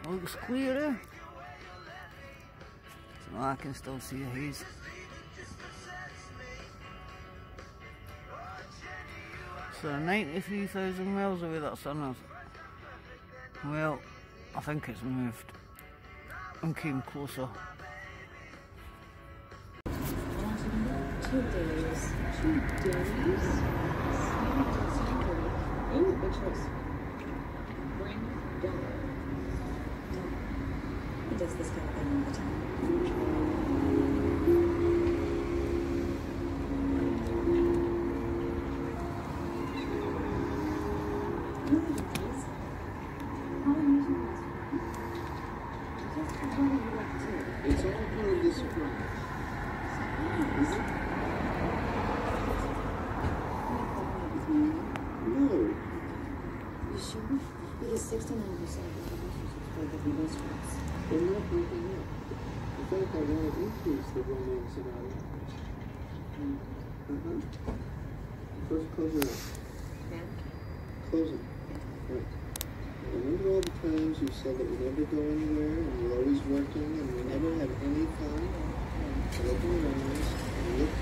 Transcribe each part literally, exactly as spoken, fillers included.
looks clear there. So I can still see a haze. So ninety-three thousand miles away that sun is. Well, I think it's moved and came closer. Two days. Two days? Ooh, good choice. Bring dollar. He does this kind of thing all the time. It's all part of the surprise. Is it? No. You sure? Because sixty-nine percent of the people subscribe to the restaurants. They're not breaking up. In fact, I want to increase the romance about it. Uh-huh. First, close your eyes. Yeah? Close them. Right. Remember all the times you said that we never go anywhere and we're always working and we never have any fun? So look in your eyes and look.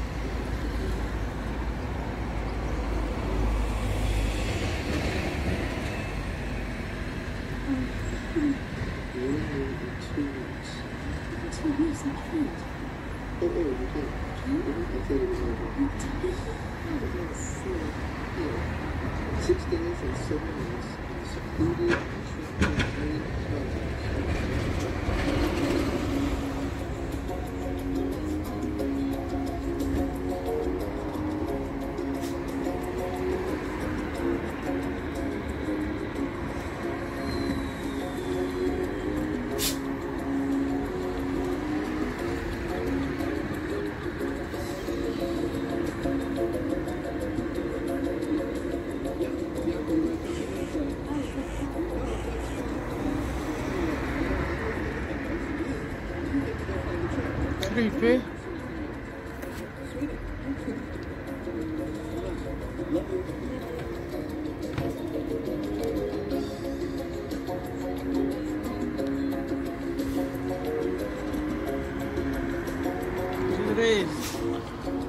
You're in here in two weeks. Two weeks, I can't. Oh, oh, you can't. Can't? I thought it was over. Yeah. Six days and seven months. Secluded and free Creepy. It is.